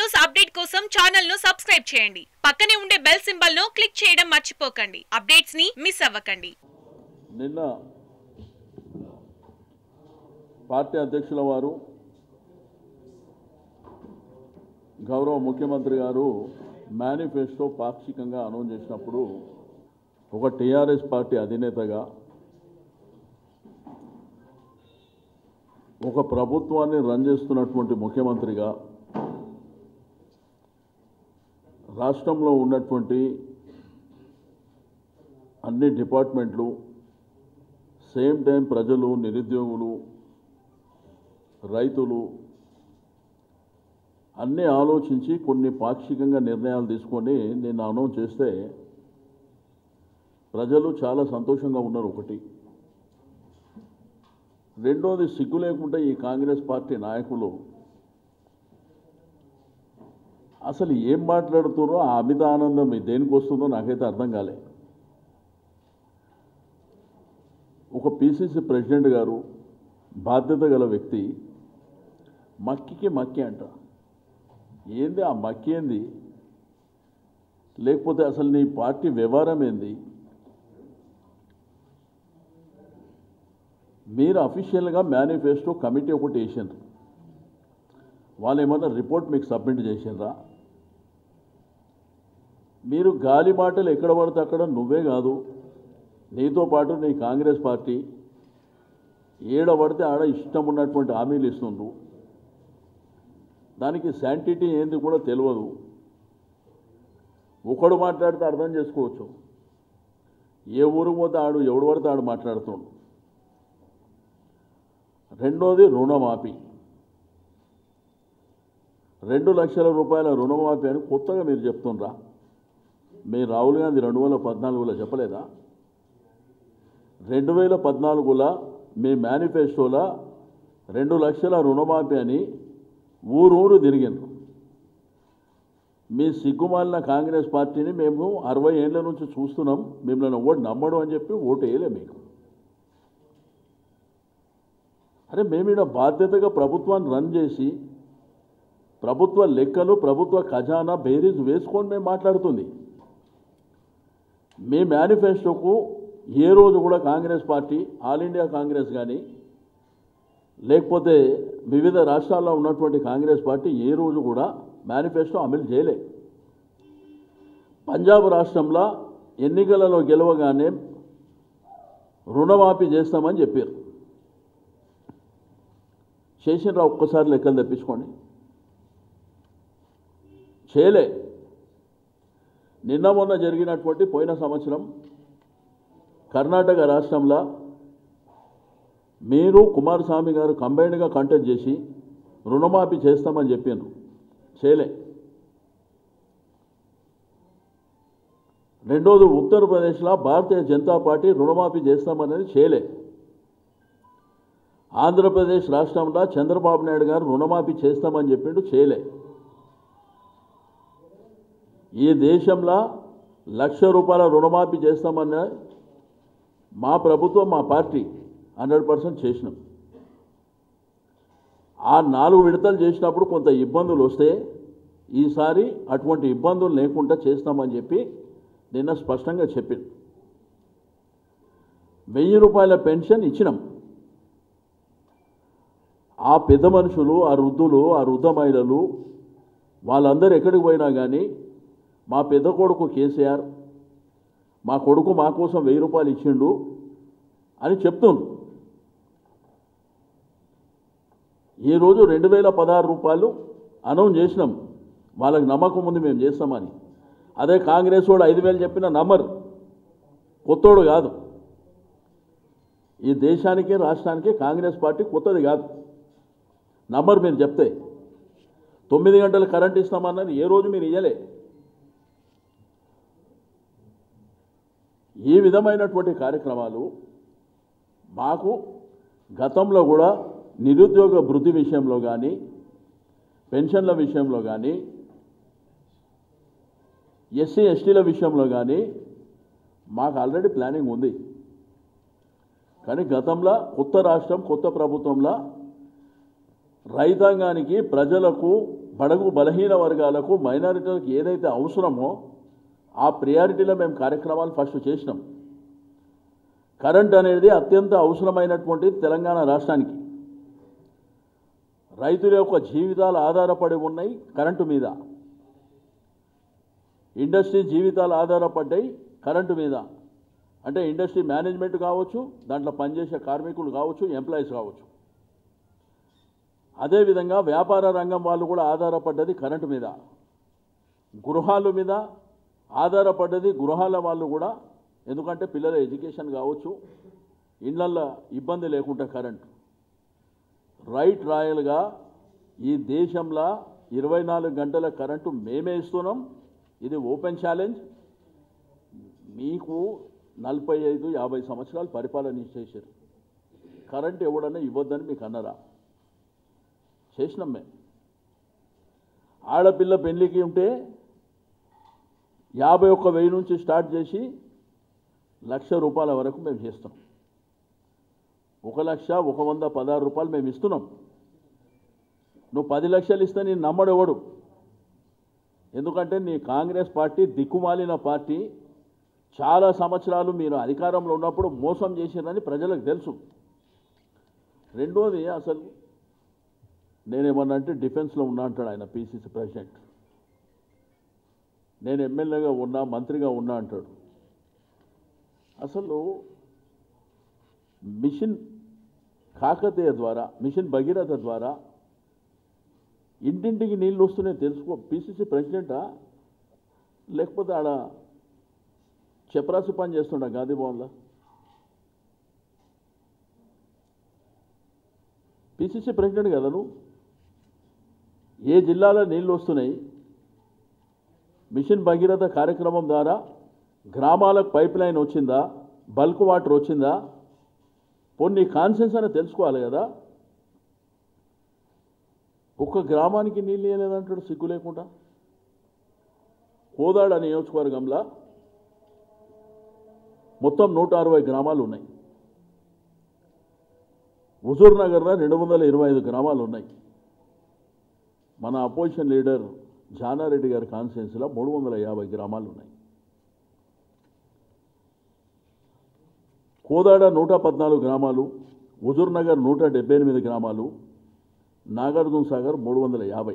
News update కోసం channel ను subscribe చేయండి. పక్కనే ఉండే బెల్ సింబల్ ను క్లిక్ చేయడం మర్చిపోకండి. అప్డేట్స్ ని మిస్ అవ్వకండి. నిన్న పార్టీ అధ్యక్షుల వారు గౌరవ ముఖ్యమంత్రి గారు మేనిఫెస్టో పాక్షికంగా అనౌన్స్ చేసినప్పుడు ఒక టీఆర్ఎస్ పార్టీ అధినేతగా ఒక ప్రభుత్వాన్ని రన్ చేస్తున్నటువంటి ముఖ్యమంత్రిగా రాష్ట్రంలో ఉన్నటువంటి అన్ని డిపార్ట్మెంట్లు సేమ్ టైం ప్రజలు, నిరుద్యోగులు, రైతులు అన్నీ ఆలోచించి కొన్ని పాక్షికంగా నిర్ణయాలు తీసుకొని నేను అనౌన్స్ చేస్తే ప్రజలు చాలా సంతోషంగా ఉన్నారు. ఒకటి. రెండోది, సిగ్గు లేకుండా ఈ కాంగ్రెస్ పార్టీ నాయకులు అసలు ఏం మాట్లాడుతున్నారో ఆ అమిత ఆనందం దేనికి వస్తుందో నాకైతే అర్థం కాలే. ఒక పిసిసి ప్రెసిడెంట్ గారు, బాధ్యత గల వ్యక్తి, మక్కికి మక్కి అంట. ఏంది ఆ మక్కి? ఏంది? లేకపోతే అసలు నీ పార్టీ వ్యవహారం ఏంది? మీరు అఫీషియల్గా మేనిఫెస్టో కమిటీ ఒకటి వేసారు. వాళ్ళు ఏమన్నా రిపోర్ట్ మీకు సబ్మిట్ చేసిండ్రా? మీరు గాలి మాటలు ఎక్కడ పడితే అక్కడ, నువ్వే కాదు నీతో పాటు నీ కాంగ్రెస్ పార్టీ ఏడ పడితే ఆడ ఇష్టం ఉన్నటువంటి హామీలు ఇస్తుండ్రు. దానికి శాంటిటీ ఏంది కూడా తెలియదు. ఒకడు మాట్లాడితే అర్థం చేసుకోవచ్చు. ఏ ఊరు పోతే ఆడు ఎవడు పడితే ఆడు మాట్లాడుతుండు. రెండోది, రుణమాఫీ. 2 లక్షల రూపాయల రుణమాఫీ అని కొత్తగా మీరు చెప్తుండ్రా? మీ రాహుల్ గాంధీ 2014లో చెప్పలేదా? 2014లో మీ మేనిఫెస్టోలో 2 లక్షల రుణమాఫీ అని ఊరూరు తిరిగిండ్రు. మీ సిగ్గుమాలిన కాంగ్రెస్ పార్టీని మేము 60 ఏళ్ల నుంచి చూస్తున్నాం, మిమ్మల్ని ఓటు నమ్మడం అని చెప్పి ఓటు వేయలే మీకు. అరే మేమీడ బాధ్యతగా ప్రభుత్వాన్ని రన్ చేసి ప్రభుత్వ లెక్కలు, ప్రభుత్వ ఖజానా బేరీజ్ వేసుకొని మేము మాట్లాడుతుంది. మీ మేనిఫెస్టోకు ఏ రోజు కూడా Congress party, all India Congress కానీ లేకపోతే వివిధ రాష్ట్రాల్లో ఉన్నటువంటి కాంగ్రెస్ పార్టీ ఏ రోజు కూడా మేనిఫెస్టో అమలు చేయలే. పంజాబ్ రాష్ట్రంలో ఎన్నికలలో గెలవగానే రుణమాఫీ చేస్తామని చెప్పారు. చేసినరా? ఒక్కసారి లెక్కలు తెప్పించుకోండి. చేయలే. నిన్న మొన్న జరిగినటువంటి పోయిన సంవత్సరం కర్ణాటక రాష్ట్రంలో మీరు కుమారస్వామి గారు కంబైన్డ్గా కంటెస్ట్ చేసి రుణమాఫీ చేస్తామని చెప్పారు. చేయలే. రెండోది, ఉత్తరప్రదేశ్లో భారతీయ జనతా పార్టీ రుణమాఫీ చేస్తామనేది చేయలే. ఆంధ్రప్రదేశ్ రాష్ట్రంలో చంద్రబాబు నాయుడు గారు రుణమాఫీ చేస్తామని చెప్పిండు. చేయలే. ఈ దేశంలో 1,00,000 రూపాయల రుణమాఫీ చేస్తామన్న మా ప్రభుత్వం, మా పార్టీ 100% చేసినాం. ఆ 4 విడతలు చేసినప్పుడు కొంత ఇబ్బందులు వస్తే ఈసారి అటువంటి ఇబ్బందులు లేకుండా చేస్తామని చెప్పి నిన్న స్పష్టంగా చెప్పింది. 1000 రూపాయల పెన్షన్ ఇచ్చినాం. ఆ పెద్ద మనుషులు, ఆ వృద్ధులు, ఆ వృద్ధ మహిళలు వాళ్ళందరూ ఎక్కడికి పోయినా కానీ మా పెద్ద కొడుకు కేసీఆర్, మా కొడుకు మా కోసం 1000 రూపాయలు ఇచ్చిండు అని చెప్తుండ్రు. ఈరోజు 2016 రూపాయలు అనౌన్స్ చేసినాం. వాళ్ళకి నమ్మకం ఉంది మేము చేస్తామని. అదే కాంగ్రెస్ వాడు 5,000 చెప్పినా నమ్మరు. కొత్తోడు కాదు. ఈ దేశానికి, రాష్ట్రానికి కాంగ్రెస్ పార్టీ కొత్తది కాదు. నమ్మరు మీరు చెప్తే. 9 గంటలు కరెంట్ ఇస్తామన్నది ఏ రోజు మీరు ఇయ్యలే. ఈ విధమైనటువంటి కార్యక్రమాలు మాకు గతంలో కూడా నిరుద్యోగ భృతి విషయంలో కానీ, పెన్షన్ల విషయంలో కానీ, ఎస్సీ ఎస్టీల విషయంలో కానీ మాకు ఆల్రెడీ ప్లానింగ్ ఉంది. కానీ గతంలో కొత్త రాష్ట్రం, కొత్త ప్రభుత్వంలో రైతాంగానికి, ప్రజలకు బడుగు బలహీన వర్గాలకు మైనారిటీలకు ఏదైతే అవసరమో ఆ ప్రియారిటీలో మేము కార్యక్రమాలు ఫస్ట్ చేసినాం. కరెంట్ అనేది అత్యంత అవసరమైనటువంటిది తెలంగాణ రాష్ట్రానికి. రైతుల యొక్క జీవితాలు ఆధారపడి ఉన్నాయి కరెంటు మీద, ఇండస్ట్రీ జీవితాలు ఆధారపడ్డాయి కరెంటు మీద. అంటే ఇండస్ట్రీ మేనేజ్మెంట్ కావచ్చు, దాంట్లో పనిచేసే కార్మికులు కావచ్చు, ఎంప్లాయీస్ కావచ్చు. అదేవిధంగా వ్యాపార రంగం వాళ్ళు కూడా ఆధారపడ్డది కరెంటు మీద, గృహాల మీద ఆధారపడ్డది గృహాల వాళ్ళు కూడా. ఎందుకంటే పిల్లల ఎడ్యుకేషన్ కావచ్చు, ఇళ్లల్లో ఇబ్బంది లేకుండా కరెంటు. రైట్ రాయల్గా ఈ దేశంలో 24 గంటల కరెంటు మేమే ఇస్తున్నాం. ఇది ఓపెన్ ఛాలెంజ్. మీకు 45-50 సంవత్సరాలు పరిపాలన చేశారు, కరెంట్ ఎవడన్నా ఇవ్వద్దని మీకు అన్నరా? చేసినాం మేము. ఆడపిల్ల పెళ్లికి ఉంటే 51,000 నుంచి స్టార్ట్ చేసి ₹1,00,000 వరకు మేము చేస్తున్నాం. 1,116 రూపాయలు మేము ఇస్తున్నాం. నువ్వు 10 లక్షలు ఇస్తే నేను నమ్మడెవడు? ఎందుకంటే నీ కాంగ్రెస్ పార్టీ దిక్కుమాలిన పార్టీ. చాలా సంవత్సరాలు మీరు అధికారంలో ఉన్నప్పుడు మోసం చేసిరని ప్రజలకు తెలుసు. రెండోది, అసలు నేనేమన్నా అంటే డిఫెన్స్లో ఉన్నా అంటాడు ఆయన, పిసిసి ప్రెసిడెంట్. నేను ఎమ్మెల్యేగా ఉన్నా, మంత్రిగా ఉన్నా అంటాడు. అసలు మిషన్ కాకతీయ ద్వారా, మిషన్ భగీరథ ద్వారా ఇంటింటికి నీళ్ళు వస్తున్నాయి తెలుసుకో. పిసిసి ప్రెసిడెంటా లేకపోతే ఆడ చెపరాసి పని చేస్తుండ గాంధీ భవన్లో? పిసిసి ప్రెసిడెంట్ కదా నువ్వు. ఏ జిల్లాలో నీళ్ళు వస్తున్నాయి? మిషన్ భగీరథ కార్యక్రమం ద్వారా గ్రామాలకు పైప్ లైన్ వచ్చిందా? బల్క్ వాటర్ వచ్చిందా? కొన్ని కాన్సెన్స్ అని తెలుసుకోవాలి కదా. ఒక్క గ్రామానికి నీళ్ళు ఇవ్వలేదంటాడు సిగ్గు లేకుండా. కోదాడ నియోజకవర్గంలో మొత్తం 160 గ్రామాలు ఉన్నాయి. హుజూర్ నగర్లో 225 గ్రామాలు ఉన్నాయి. మన అపోజిషన్ లీడర్ జానారెడ్డి గారి కాన్స్టిట్యున్సీలో 350 గ్రామాలు ఉన్నాయి. కోదాడ 114 గ్రామాలు, హుజూర్ నగర్ 178 గ్రామాలు, నాగార్జున సాగర్ 350.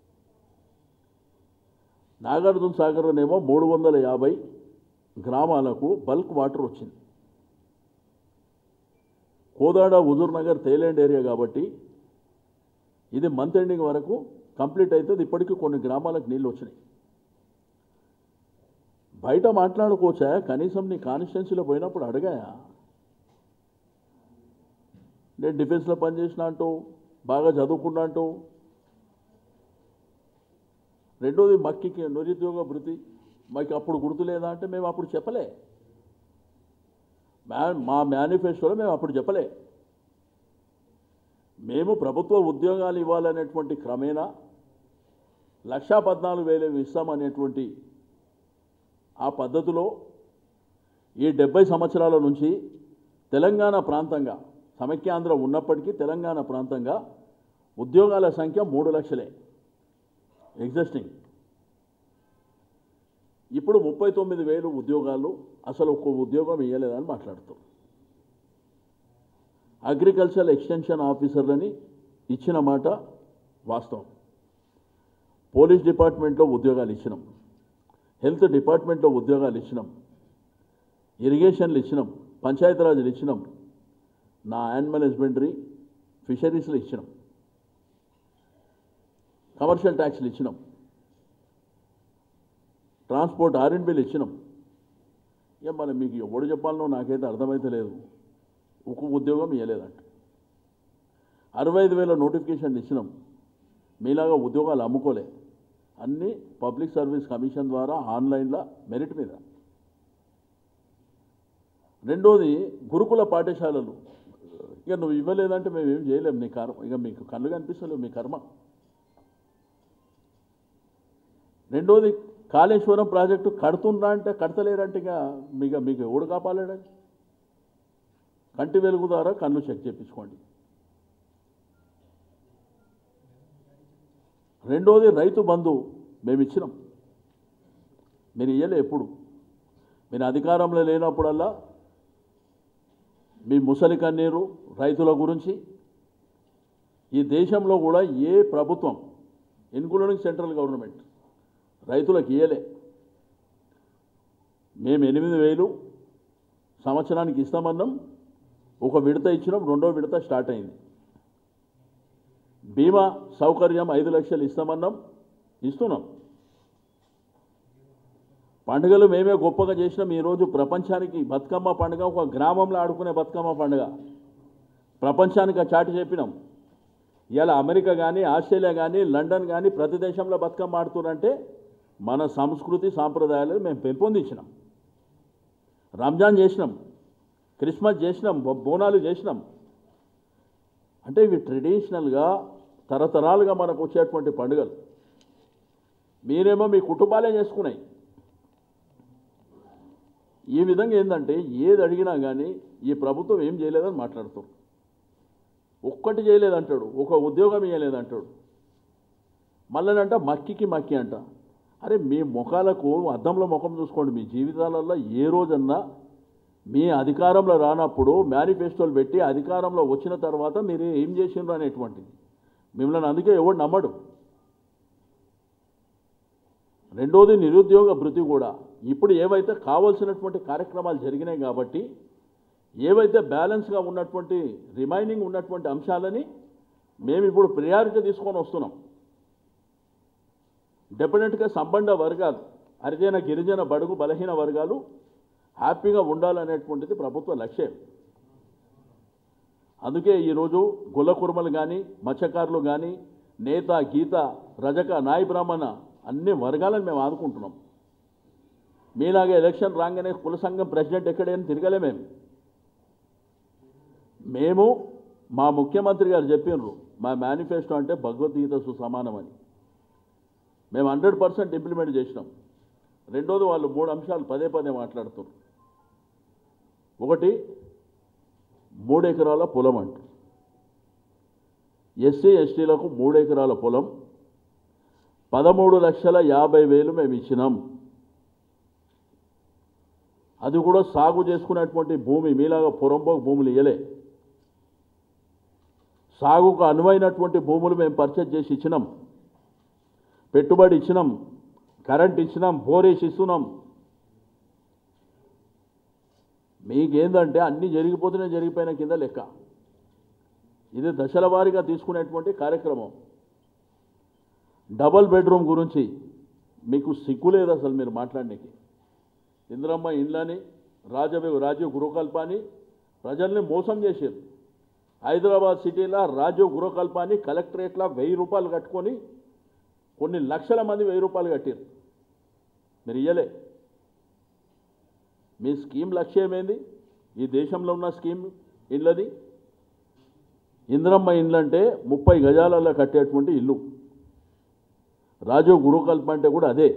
నాగార్జున సాగర్లోనేమో 350 గ్రామాలకు బల్క్ వాటర్ వచ్చింది. కోదాడ హుజూర్ నగర్ తేలేండ్ ఏరియా కాబట్టి ఇది మంత్ ఎండింగ్ వరకు కంప్లీట్ అవుతుంది. ఇప్పటికీ కొన్ని గ్రామాలకు నీళ్ళు వచ్చినాయి. బయట మాట్లాడుకోవచ్చా? కనీసం నీ కాన్స్టిట్యున్సీలో పోయినప్పుడు అడగాయా? నేను డిఫెన్స్లో పనిచేసిన అంటూ, బాగా చదువుకున్నా అంటూ. రెండోది, మక్కికి నిరుద్యోగ భృతి మాకు అప్పుడు గుర్తులేదా అంటే మేము అప్పుడు చెప్పలే. మా మేనిఫెస్టోలో మేము అప్పుడు చెప్పలే. మేము ప్రభుత్వ ఉద్యోగాలు ఇవ్వాలనేటువంటి క్రమేణా 1,14,000 ఇస్తామనేటువంటి ఆ పద్ధతిలో ఈ 70 సంవత్సరాల నుంచి తెలంగాణ ప్రాంతంగా, సమైక్యాంధ్ర ఉన్నప్పటికీ తెలంగాణ ప్రాంతంగా ఉద్యోగాల సంఖ్య 3 లక్షలే ఎగ్జిస్టింగ్. ఇప్పుడు 39,000 ఉద్యోగాలు, అసలు ఒక్క ఉద్యోగం ఇవ్వలేదని మాట్లాడుతాం. అగ్రికల్చర్ ఎక్స్టెన్షన్ ఆఫీసర్లని ఇచ్చిన మాట వాస్తవం. పోలీస్ డిపార్ట్మెంట్లో ఉద్యోగాలు ఇచ్చినాం, హెల్త్ డిపార్ట్మెంట్లో ఉద్యోగాలు ఇచ్చినాం, ఇరిగేషన్లు ఇచ్చినాం, పంచాయతీరాజులు ఇచ్చినాం, నా యానిమల్ హస్బెండరీ ఫిషరీస్లు ఇచ్చినాం, కమర్షియల్ ట్యాక్స్లు ఇచ్చినాం, ట్రాన్స్పోర్ట్ R&Bలు ఇచ్చినాం. ఇక మనం మీకు ఎవడు చెప్పాలనో నాకైతే అర్థమైతే లేదు. ఒక్క ఉద్యోగం ఇవ్వలేదంట. 65,000 నోటిఫికేషన్లు ఇచ్చినాం. మీలాగా ఉద్యోగాలు అమ్ముకోలే, అన్నీ పబ్లిక్ సర్వీస్ కమిషన్ ద్వారా ఆన్లైన్లో మెరిట్ మీద. రెండోది, గురుకుల పాఠశాలలు. ఇక నువ్వు ఇవ్వలేదంటే మేము ఏం చేయలేము. నీ కర్మ, ఇక మీకు కళ్ళు కనిపిస్తలేవు, మీ కర్మ. రెండోది, కాళేశ్వరం ప్రాజెక్టు కడుతుందా అంటే కడతలేరంటే ఇక మీకు ఎవడు కాపాలాడు? కంటి వెలుగు ద్వారా కళ్ళు చెక్ చేయించుకోండి. రెండోది రైతు బంధు మేము ఇచ్చినాం, మీరు ఇయ్యలే. ఎప్పుడు మీరు అధికారంలో లేనప్పుడల్లా మీ ముసలి కన్నీరు రైతుల గురించి ఈ దేశంలో కూడా ఏ ప్రభుత్వం ఇన్క్లూడింగ్ సెంట్రల్ గవర్నమెంట్ రైతులకు ఇయ్యలే. మేము 8,000 సంవత్సరానికి ఇస్తామన్నాం, ఒక విడత ఇచ్చినాం, రెండో విడత స్టార్ట్ అయింది. బీమా సౌకర్యం 5 లక్షలు ఇస్తామన్నాం, ఇస్తున్నాం. పండుగలు మేమే గొప్పగా చేసినాం. ఈరోజు ప్రపంచానికి బతుకమ్మ పండుగ ఒక గ్రామంలో ఆడుకునే బతుకమ్మ పండుగ ప్రపంచానికి చాటి చెప్పినాం. ఇలా అమెరికా కానీ ఆస్ట్రేలియా కానీ లండన్ కానీ ప్రతి దేశంలో బతుకమ్మ ఆడుతున్నారంటే మన సంస్కృతి సాంప్రదాయాలను మేము పెంపొందించినాం. రంజాన్ చేసినాం, క్రిస్మస్ చేసినాం, బోనాలు చేసినాం. అంటే ఇవి ట్రెడిషనల్గా తరతరాలుగా మనకు వచ్చేటువంటి పండుగలు. మీరేమో మీ కుటుంబాలే చేసుకున్నాయి. ఈ విధంగా ఏంటంటే ఏది అడిగినా కానీ ఈ ప్రభుత్వం ఏం చేయలేదని మాట్లాడుతారు. ఒక్కటి చేయలేదంటాడు, ఒక ఉద్యోగం ఇవ్వలేదంటాడు. మళ్ళనంట మక్కి అంట. అరే మీ ముఖాలకు అద్దంలో ముఖం చూసుకోండి. మీ జీవితాలలో ఏ రోజన్నా మీ అధికారంలో రానప్పుడు మేనిఫెస్టోలు పెట్టి అధికారంలో వచ్చిన తర్వాత మీరు ఏం చేసిండ్రు అనేటువంటిది మిమ్మల్ని అందుకే ఎవడు నమ్మడు. రెండోది నిరుద్యోగ భృతి కూడా ఇప్పుడు ఏవైతే కావాల్సినటువంటి కార్యక్రమాలు జరిగినాయి కాబట్టి ఏవైతే బ్యాలెన్స్గా ఉన్నటువంటి రిమైనింగ్ ఉన్నటువంటి అంశాలని మేము ఇప్పుడు ప్రియారిటీ తీసుకొని వస్తున్నాం. డెఫినెట్గా సంబంధ వర్గాలు హరిజన గిరిజన బడుగు బలహీన వర్గాలు హ్యాపీగా ఉండాలనేటువంటిది ప్రభుత్వ లక్ష్యం. అందుకే ఈరోజు గుల్ల కుర్మలు కానీ మత్స్యకారులు కానీ నేత గీత రజక నాయ బ్రాహ్మణ అన్ని వర్గాలను మేము ఆదుకుంటున్నాం. మీలాగే ఎలక్షన్ రాగానే కుల సంఘం ప్రెసిడెంట్ ఎక్కడైనా తిరగలే. మేము మా ముఖ్యమంత్రి గారు చెప్పినారు మా మేనిఫెస్టో అంటే భగవద్గీత సమానమని. మేము 100% ఇంప్లిమెంట్ చేసినాం. రెండోది వాళ్ళు 3 అంశాలు పదే మాట్లాడుతున్నారు. ఒకటి 3 ఎకరాల పొలం అంటారు. ఎస్సీ ఎస్టీలకు 3 ఎకరాల పొలం 13,50,000 మేము ఇచ్చినాం. అది కూడా సాగు చేసుకునేటువంటి భూమి, మీలాగా పొరంబోకు భూములు ఇవ్వలే. సాగుకు అనువైనటువంటి భూములు మేము పర్చేజ్ చేసి ఇచ్చినాం, పెట్టుబడి ఇచ్చినాం, కరెంట్ ఇచ్చినాం, బోరేసి ఇస్తున్నాం. మీకేందంటే అన్నీ జరిగిపోయిన కింద లెక్క. ఇది దశల వారీగా తీసుకునేటువంటి కార్యక్రమం. డబల్ బెడ్రూమ్ గురించి మీకు సిగ్గు లేదు అసలు మీరు మాట్లాడడానికి. ఇందిరమ్మ ఇండ్లని రాజీవ్ గృహకల్పాన్ని ప్రజల్ని మోసం చేశారు. హైదరాబాద్ సిటీలో రాజీవ్ గృహకల్పాన్ని కలెక్టరేట్లో 1000 రూపాయలు కట్టుకొని కొన్ని లక్షల మంది 1000 రూపాయలు కట్టారు. మీరు ఇయ్యలే. మీ స్కీమ్ లక్ష్యం ఏంది? ఈ దేశంలో ఉన్న స్కీమ్ ఇళ్ళది ఇందిరమ్మ ఇండ్లంటే 30 గజాలలో కట్టేటువంటి ఇల్లు. రాజీవ్ గృహకల్ప అంటే కూడా అదే.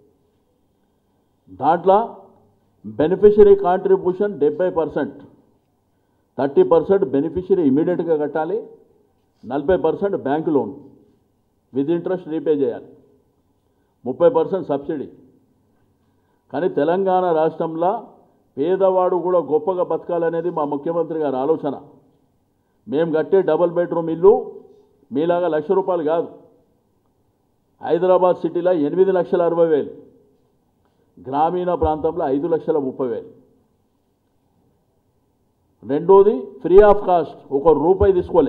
దాంట్లో బెనిఫిషరీ కాంట్రిబ్యూషన్ 70%, 30% బెనిఫిషరీ ఇమీడియట్గా కట్టాలి, 40% bank loan with interest repay చేయాలి, 30% సబ్సిడీ. కానీ తెలంగాణ రాష్ట్రంలో పేదవాడు కూడా గొప్పగా బతకాలనేది మా ముఖ్యమంత్రి గారి ఆలోచన. మేము కట్టే డబుల్ బెడ్రూమ్ ఇల్లు మీలాగా ₹1,00,000 కాదు. హైదరాబాద్ సిటీలో 8,60,000, గ్రామీణ ప్రాంతంలో 5,30,000. రెండోది ఫ్రీ ఆఫ్ కాస్ట్, ₹1 తీసుకోలే.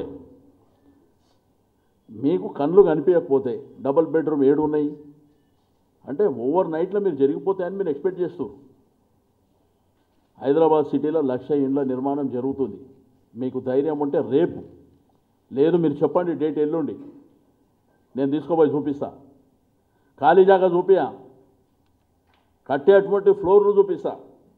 మీకు కళ్ళు కనిపించకపోతే డబుల్ బెడ్రూమ్ 7 ఉన్నాయి అంటే ఓవర్ నైట్లో మీరు జరిగిపోతాయని మీరు ఎక్స్పెక్ట్ చేస్తారు. హైదరాబాద్ సిటీలో 1,00,000 ఇండ్ల నిర్మాణం జరుగుతుంది. మీకు ధైర్యం ఉంటే రేపు, లేదు మీరు చెప్పండి డేట్, ఎల్లుండి నేను తీసుకోపోయి చూపిస్తా. ఖాళీ జాగా చూపియా, కట్టేటువంటి ఫ్లోర్లు చూపిస్తా.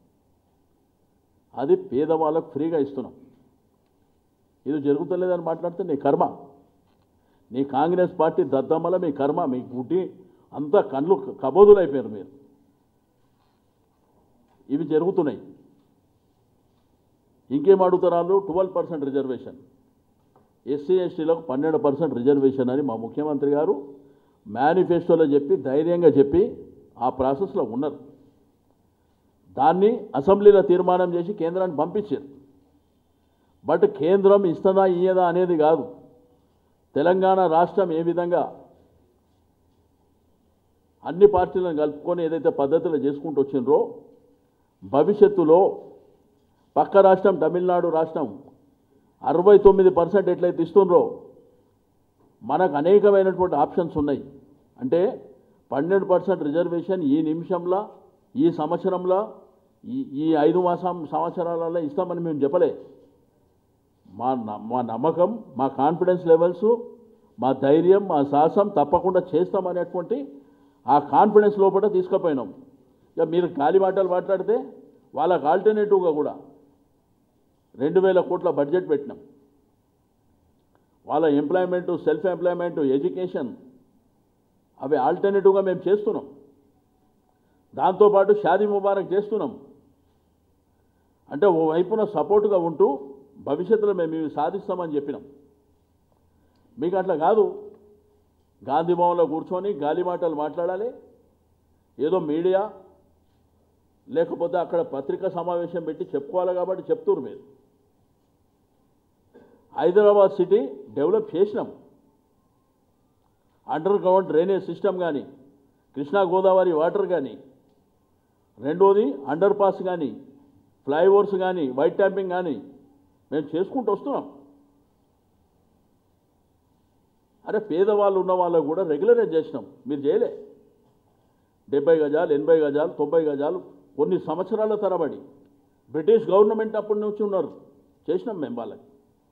అది పేదవాళ్ళకు ఫ్రీగా ఇస్తున్నాం. ఇది జరుగుతలేదని మాట్లాడితే నీ కర్మ. నీ కాంగ్రెస్ పార్టీ దద్దమ్మల మీ కర్మ, మీ గుడ్డి అంతా కళ్ళు కబోదులు అయిపోయారు మీరు. ఇవి జరుగుతున్నాయి. ఇంకేం అడుగుతారు? 12% రిజర్వేషన్, ఎస్సీ ఎస్టీలకు 12% రిజర్వేషన్ అని మా ముఖ్యమంత్రి గారు మేనిఫెస్టోలో చెప్పి ధైర్యంగా చెప్పి ఆ ప్రాసెస్లో ఉన్నారు. దాన్ని అసెంబ్లీలో తీర్మానం చేసి కేంద్రాన్ని పంపించారు. బట్ కేంద్రం ఇస్తుందా ఇయ్యదా అనేది కాదు. తెలంగాణ రాష్ట్రం ఏ విధంగా అన్ని పార్టీలను కలుపుకొని ఏదైతే పద్ధతిలో చేసుకుంటూ వచ్చిండ్రో భవిష్యత్తులో పక్క రాష్ట్రం తమిళనాడు రాష్ట్రం 69% ఎట్లయితే ఇస్తుండ్రో మనకు అనేకమైనటువంటి ఆప్షన్స్ ఉన్నాయి. అంటే 12% రిజర్వేషన్ ఈ నిమిషంలో ఈ సంవత్సరంలో ఈ 5 సంవత్సరాలలో ఇస్తామని మేము చెప్పలే. మా నమ్మకం, మా కాన్ఫిడెన్స్ లెవెల్స్, మా ధైర్యం, మా సాహసం తప్పకుండా చేస్తామనేటువంటి ఆ కాన్ఫిడెన్స్ లోపల తీసుకుపోయినాం. ఇక మీరు గాలి మాటలు మాట్లాడితే వాళ్ళకి ఆల్టర్నేటివ్గా కూడా 2000 కోట్ల బడ్జెట్ పెట్టినాం. వాళ్ళ ఎంప్లాయ్మెంటు, సెల్ఫ్ ఎంప్లాయ్మెంటు, ఎడ్యుకేషన్ అవి ఆల్టర్నేటివ్గా మేము చేస్తున్నాం. దాంతోపాటు షాదీ ముబారక్ చేస్తున్నాం. అంటే ఓ వైపున సపోర్టుగా ఉంటూ భవిష్యత్తులో మేము ఇవి సాధిస్తామని చెప్పినాం. మీకు అట్లా కాదు, గాంధీ భవన్లో కూర్చొని గాలి మాటలు మాట్లాడాలి, ఏదో మీడియా లేకపోతే అక్కడ పత్రికా సమావేశం పెట్టి చెప్పుకోవాలి కాబట్టి చెప్తున్నారు. మీరు హైదరాబాద్ సిటీ డెవలప్ చేసినాం. అండర్ గ్రౌండ్ డ్రైనేజ్ సిస్టమ్ కానీ, కృష్ణా గోదావరి వాటర్ కానీ, రెండోది అండర్ పాస్ కానీ, ఫ్లైఓవర్స్ కానీ, వైట్ ట్యాంపింగ్ కానీ మేము చేసుకుంటూ వస్తున్నాం. అరే పేదవాళ్ళు ఉన్న వాళ్ళకు కూడా రెగ్యులరైజ్ చేసినాం. మీరు చేయలే. 70 గజాలు, 80 గజాలు, 90 గజాలు కొన్ని సంవత్సరాల తరబడి బ్రిటిష్ గవర్నమెంట్ అప్పటి నుంచి ఉన్నారు, చేసినాం మేము వాళ్ళకి.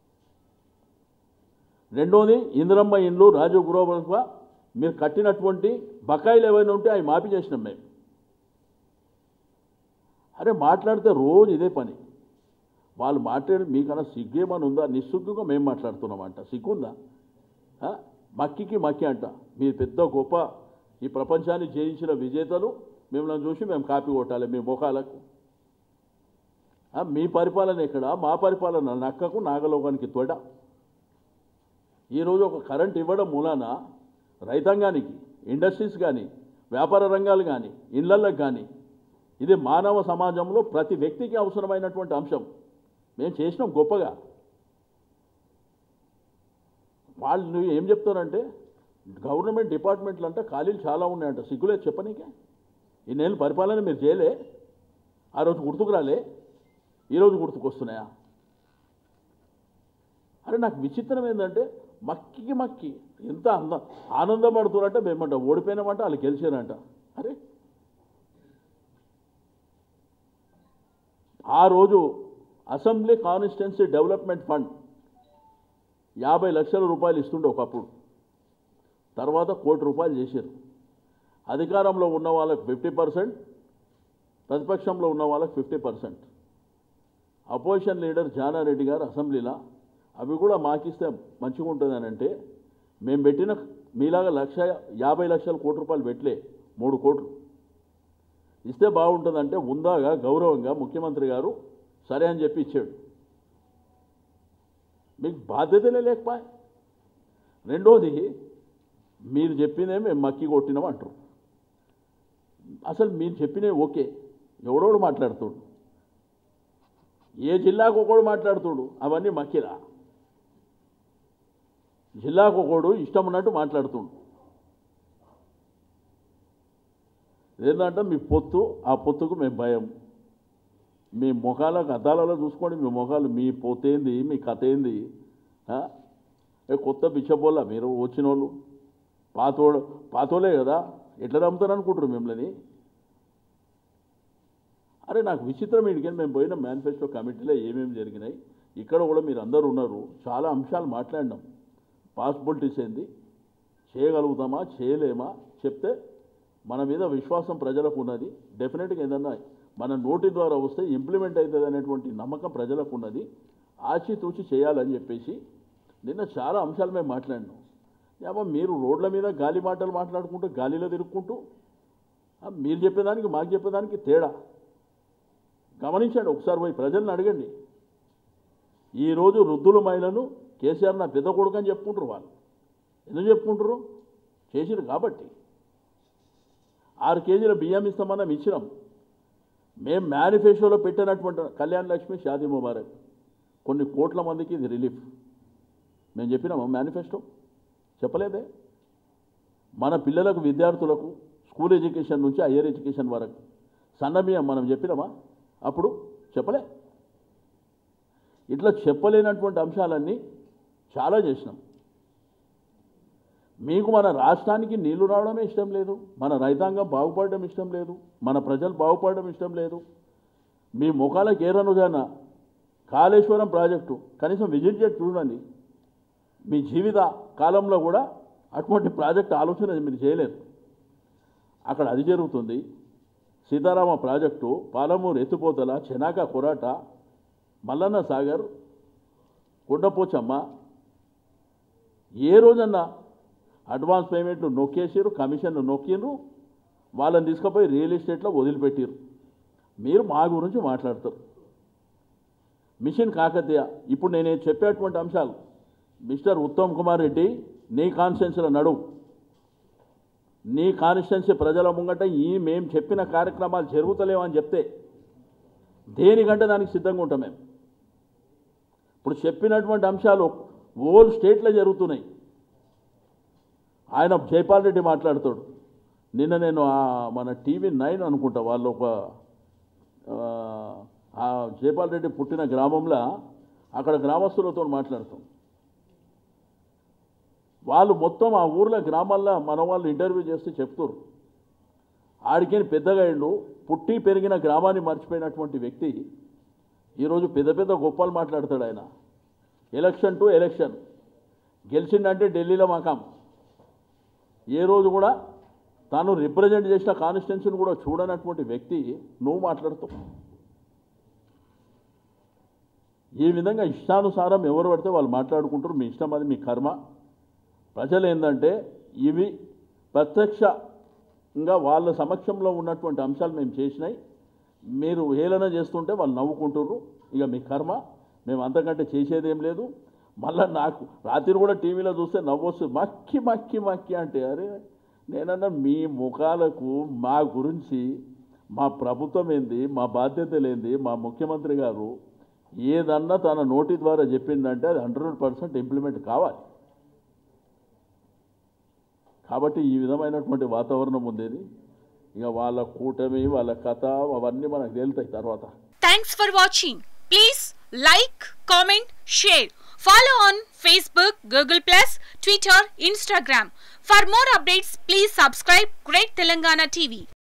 రెండోది ఇందిరమ్మ ఇండ్లు, రాజు గృహ మీరు కట్టినటువంటి బకాయిలు ఏవైనా ఉంటే అవి మాఫీ చేసినాం మేము. అరే మాట్లాడితే రోజు ఇదే పని. వాళ్ళు మాట్లాడి మీకన్నా సిగ్గేమని ఉందా? నిస్సిగ్గుగా మేము మాట్లాడుతున్నామంట. సిగ్గుందా? మక్కికి మక్కి అంట. మీరు పెద్ద గొప్ప ఈ ప్రపంచాన్ని జయించిన విజేతలు, మిమ్మల్ని చూసి మేము కాపీ కొట్టాలి మీ ముఖాలకు. మీ పరిపాలన ఎక్కడ? మా పరిపాలన నక్కకు నాగలోకానికి తొడ. ఈరోజు ఒక కరెంట్ ఇవ్వడం మూలాన రైతాంగానికి, ఇండస్ట్రీస్ కానీ, వ్యాపార రంగాలు కానీ, ఇళ్లలకు కానీ ఇది మానవ సమాజంలో ప్రతి వ్యక్తికి అవసరమైనటువంటి అంశం. మేము చేసినాం గొప్పగా. వాళ్ళు ఏం చెప్తారంటే గవర్నమెంట్ డిపార్ట్మెంట్లు అంటే ఖాళీలు చాలా ఉన్నాయంట. సిగ్గులేదు చెప్పనీకే. ఇన్నేళ్ళు పరిపాలన మీరు చేయలే, ఆ రోజు గుర్తుకు రాలే, ఈరోజు గుర్తుకొస్తున్నాయా? అరే నాకు విచిత్రం ఏంటంటే మక్కికి మక్కి ఎంత ఆనందపడుతున్నారంటే మేమంట ఓడిపోయినామంట, వాళ్ళు గెలిచారంట. అరే ఆ రోజు అసెంబ్లీ కాన్స్టిట్యున్సీ డెవలప్మెంట్ ఫండ్ 50 లక్షల రూపాయలు ఇస్తుండే ఒకప్పుడు. తర్వాత 1 కోటి రూపాయలు చేశారు. అధికారంలో ఉన్న వాళ్ళకి 50%, ప్రతిపక్షంలో ఉన్న వాళ్ళకి 50%. అపోజిషన్ లీడర్ జానారెడ్డి గారు అసెంబ్లీలో అవి కూడా మాకిస్తే మంచిగా ఉంటుందని అంటే మేము పెట్టిన మీలాగా 50 లక్షల కోటి రూపాయలు పెట్టలే, 3 కోట్లు ఇస్తే బాగుంటుందంటే ఉందాగా గౌరవంగా ముఖ్యమంత్రి గారు సరే అని చెప్పి ఇచ్చాడు. మీకు బాధ్యతలే లేకపోయా. రెండోది మీరు చెప్పినే మేము మక్కి కొట్టినాం అంటారు. అసలు మీరు చెప్పినే ఓకే, ఎవడోడు మాట్లాడుతాడు, ఏ జిల్లాకు ఒకడు మాట్లాడుతాడు, అవన్నీ మక్కిరా. జిల్లాకు ఒకడు ఇష్టం ఉన్నట్టు మాట్లాడుతుండు. ఏంటంటే మీ పొత్తు, ఆ పొత్తుకు మేము భయం. మీ ముఖాలకు అద్దాలలో చూసుకోండి, మీ ముఖాలు, మీ పొత్తేంది, మీ కథ ఏంది? కొత్త బిచ్చబోళ్ళ మీరు వచ్చిన వాళ్ళు? పాతోలే కదా, ఎట్లా నమ్ముతారు అనుకుంటారు మిమ్మల్ని? అరే నాకు విచిత్రం ఏంటి, మేము పోయిన మేనిఫెస్టో కమిటీలో ఏమేమి జరిగినాయి, ఇక్కడ కూడా మీరు అందరూ ఉన్నారు, చాలా అంశాలు మాట్లాడినాం. పాసిబిలిటీస్ ఏంది, చేయగలుగుతామా చేయలేమా చెప్తే మన మీద విశ్వాసం ప్రజలకు ఉన్నది. డెఫినెట్గా ఏదన్నా మన నోటి ద్వారా వస్తే ఇంప్లిమెంట్ అవుతుంది అనేటువంటి నమ్మకం ప్రజలకు ఉన్నది. ఆచితూచి చేయాలని చెప్పేసి నిన్న చాలా అంశాలు మేము మాట్లాడినాం. ఏమో మీరు రోడ్ల మీద గాలి మాటలు మాట్లాడుకుంటూ గాలిలో తిరుక్కుంటూ మీరు చెప్పేదానికి మాకు చెప్పేదానికి తేడా గమనించండి. ఒకసారి పోయి ప్రజలను అడగండి. ఈరోజు వృద్ధుల మహిళలు కేసీఆర్ నా పెద్ద కొడుకు అని చెప్పుకుంటారు. వాళ్ళు ఎందుకు చెప్పుకుంటారు? చేసిరు కాబట్టి 6 కేజీల బియ్యం ఇస్తామని ఇచ్చినాం. మేము మేనిఫెస్టోలో పెట్టినటువంటి కళ్యాణ్ లక్ష్మి షాదీ ముబారక్ కొన్ని కోట్ల మందికి ఇది రిలీఫ్ మేము చెప్పినాము. మేనిఫెస్టో చెప్పలేదే. మన పిల్లలకు విద్యార్థులకు స్కూల్ ఎడ్యుకేషన్ నుంచి హయ్యర్ ఎడ్యుకేషన్ వరకు సన్న బియ్యం మనం చెప్పినామా? అప్పుడు చెప్పలే. ఇట్లా చెప్పలేనటువంటి అంశాలన్నీ చాలా చేసినాం. మీకు మన రాష్ట్రానికి నీళ్లు రావడమే ఇష్టం లేదు, మన రైతాంగం బాగుపడడం ఇష్టం లేదు, మన ప్రజలు బాగుపడడం ఇష్టం లేదు. మీ ముఖాలకు ఏరనుజాన కాళేశ్వరం ప్రాజెక్టు కనీసం విజిట్ చేసి చూడండి. మీ జీవిత కాలంలో కూడా అటువంటి ప్రాజెక్టు ఆలోచన మీరు చేయలేరు. అక్కడ అది జరుగుతుంది. సీతారామ ప్రాజెక్టు, పాలమూరు ఎత్తిపోతల, చెనాక కొరాట, మల్లన్న సాగర్, కొండపోచమ్మ ఏ రోజన్నా అడ్వాన్స్ పేమెంట్లు నొక్కేసారు, కమిషన్లు నొక్కిరు, వాళ్ళని తీసుకుపోయి రియల్ ఎస్టేట్లో వదిలిపెట్టారు. మీరు మా గురించి మాట్లాడతారు. మిషన్ కాకతీయ ఇప్పుడు నేను చెప్పేటువంటి అంశాలు మిస్టర్ ఉత్తమ్ కుమార్ రెడ్డి నీ కాన్స్టిట్యున్సీలో నడువు. నీ కాన్స్టిట్యున్సీ ప్రజల ముంగట మేము చెప్పిన కార్యక్రమాలు జరుగుతలేవని చెప్తే దేనికంటే దానికి సిద్ధంగా ఉంటాం. మేము ఇప్పుడు చెప్పినటువంటి అంశాలు ఓల్ స్టేట్లో జరుగుతున్నాయి. ఆయన జైపాల్ రెడ్డి మాట్లాడుతాడు. నిన్న నేను మన టీవీ 9 అనుకుంటా వాళ్ళు ఒక జైపాల్ రెడ్డి పుట్టిన గ్రామంలో అక్కడ గ్రామస్తులతో మాట్లాడుతాం. వాళ్ళు మొత్తం ఆ ఊర్లో గ్రామాల్లో మన వాళ్ళు ఇంటర్వ్యూ చేస్తే చెప్తారు. ఆడికి పెద్దగా అయ్యిండు, పుట్టి పెరిగిన గ్రామాన్ని మర్చిపోయినటువంటి వ్యక్తి ఈరోజు పెద్ద పెద్ద గొప్పలు మాట్లాడతాడు. ఆయన ఎలక్షన్ టు ఎలక్షన్ గెలిచిందంటే ఢిల్లీలో మకాం. ఏ రోజు కూడా తాను రిప్రజెంట్ చేసిన కాన్స్టిట్యున్సీని కూడా చూడనటువంటి వ్యక్తి నువ్వు మాట్లాడుతావు. ఈ విధంగా ఇష్టానుసారం ఎవరు పడితే వాళ్ళు మాట్లాడుకుంటారు. మీ ఇష్టం, అది మీ కర్మ. ప్రజలు ఏంటంటే ఇవి ప్రత్యక్షంగా వాళ్ళ సమక్షంలో ఉన్నటువంటి అంశాలు మేము చేసినాయి. మీరు హేళన చేస్తుంటే వాళ్ళు నవ్వుకుంటుర్రు. ఇక మీ కర్మ. మేము అంతకంటే చేసేదేం లేదు. మళ్ళీ నాకు రాత్రి కూడా టీవీలో చూస్తే నవ్వొస్తుంది. మక్కి మక్కి మక్కి అంటే అరే నేనన్నా మీ ముఖాలకు మా గురించి మా ప్రభుత్వం ఏంది, మా బాధ్యతలు ఏంది, మా ముఖ్యమంత్రి గారు ఏదన్నా తన నోటి ద్వారా చెప్పిందంటే అది 100% ఇంప్లిమెంట్ కావాలి. కాబట్టి ఈ విధమైనటువంటి వాతావరణం ఉండేది. ఇక వాళ్ళ కూటమి, వాళ్ళ కథ అవన్నీ మనకు తేలుతాయి తర్వాత. Thanks for watching. Please like, comment, share. Follow on Facebook, Google+, Twitter, Instagram. For more updates, please subscribe Great Telangana TV.